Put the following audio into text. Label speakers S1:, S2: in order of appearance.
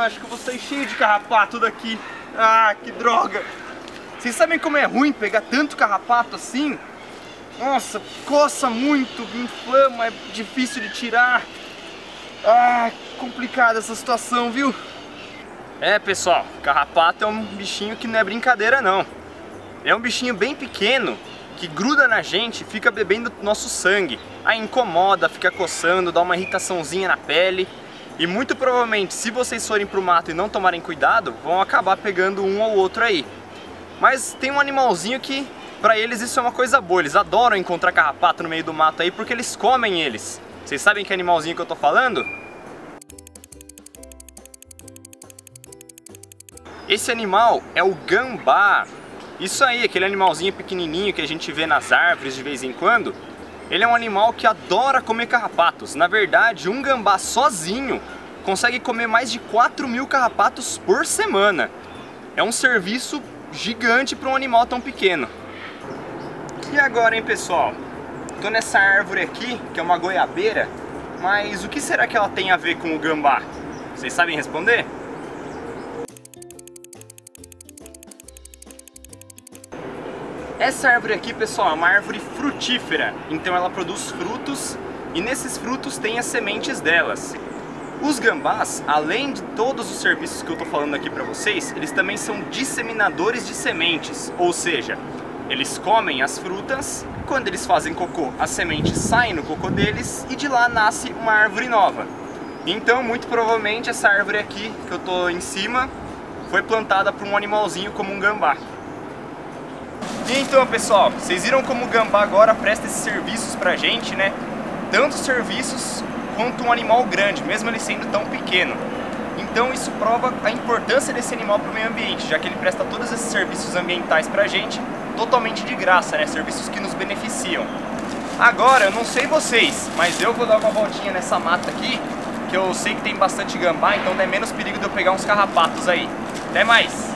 S1: acho que eu vou sair cheio de carrapato daqui. Ah, que droga. Vocês sabem como é ruim pegar tanto carrapato assim? Nossa, coça muito, inflama, é difícil de tirar. Ah, complicada essa situação, viu? É, pessoal, carrapato é um bichinho que não é brincadeira não. É um bichinho bem pequeno que gruda na gente e fica bebendo nosso sangue. Aí incomoda, fica coçando, dá uma irritaçãozinha na pele. E muito provavelmente, se vocês forem pro mato e não tomarem cuidado, vão acabar pegando um ou outro aí. Mas tem um animalzinho que, pra eles, isso é uma coisa boa. Eles adoram encontrar carrapato no meio do mato aí porque eles comem eles. Vocês sabem que animalzinho que eu tô falando? Esse animal é o gambá. Isso aí, aquele animalzinho pequenininho que a gente vê nas árvores de vez em quando. Ele é um animal que adora comer carrapatos. Na verdade, um gambá sozinho consegue comer mais de 4.000 carrapatos por semana. É um serviço gigante para um animal tão pequeno. E agora, hein, pessoal? Tô nessa árvore aqui, que é uma goiabeira, mas o que será que ela tem a ver com o gambá? Vocês sabem responder? Essa árvore aqui, pessoal, é uma árvore frutífera, então ela produz frutos e nesses frutos tem as sementes delas. Os gambás, além de todos os serviços que eu tô falando aqui pra vocês, eles também são disseminadores de sementes, ou seja, eles comem as frutas, quando eles fazem cocô, as sementes saem no cocô deles e de lá nasce uma árvore nova. Então, muito provavelmente, essa árvore aqui, que eu tô em cima, foi plantada por um animalzinho como um gambá. E então, pessoal, vocês viram como o gambá agora presta esses serviços pra gente, né? Tanto serviços quanto um animal grande, mesmo ele sendo tão pequeno. Então isso prova a importância desse animal para o meio ambiente, já que ele presta todos esses serviços ambientais pra gente totalmente de graça, né? Serviços que nos beneficiam. Agora, eu não sei vocês, mas eu vou dar uma voltinha nessa mata aqui, que eu sei que tem bastante gambá, então dá menos perigo de eu pegar uns carrapatos aí. Até mais!